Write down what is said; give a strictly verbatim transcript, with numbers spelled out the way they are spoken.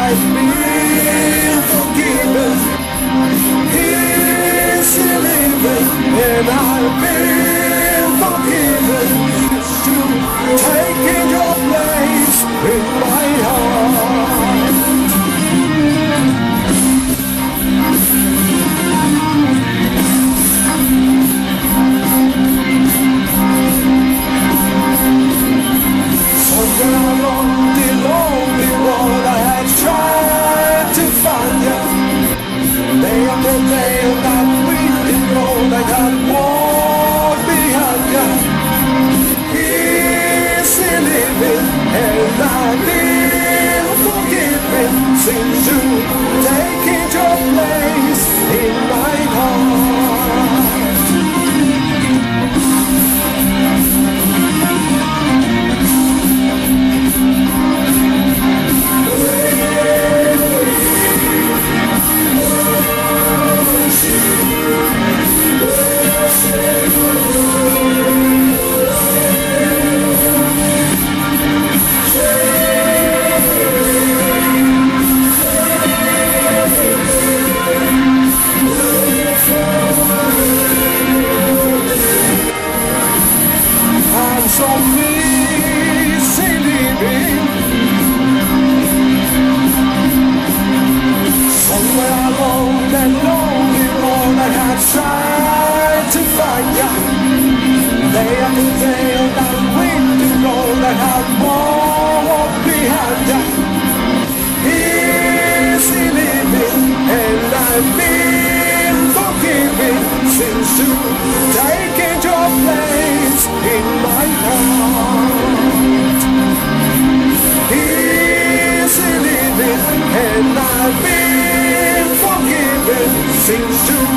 I've been forgiven. He's still living, and I've been forgiven. To taking your place in my heart. Somewhere along the lonely road I had tried to find you. Day after day on that winding road I had walked behind you. He's still living and I've been forgiven since you taking your place in my heart. So easy living. Somewhere along that lonely road I had tried to find you. Day after day on that windy road I had walked behind you. Easy living, and I've been forgiven since you taken your place in my heart. Easy living, and I've been forgiven since you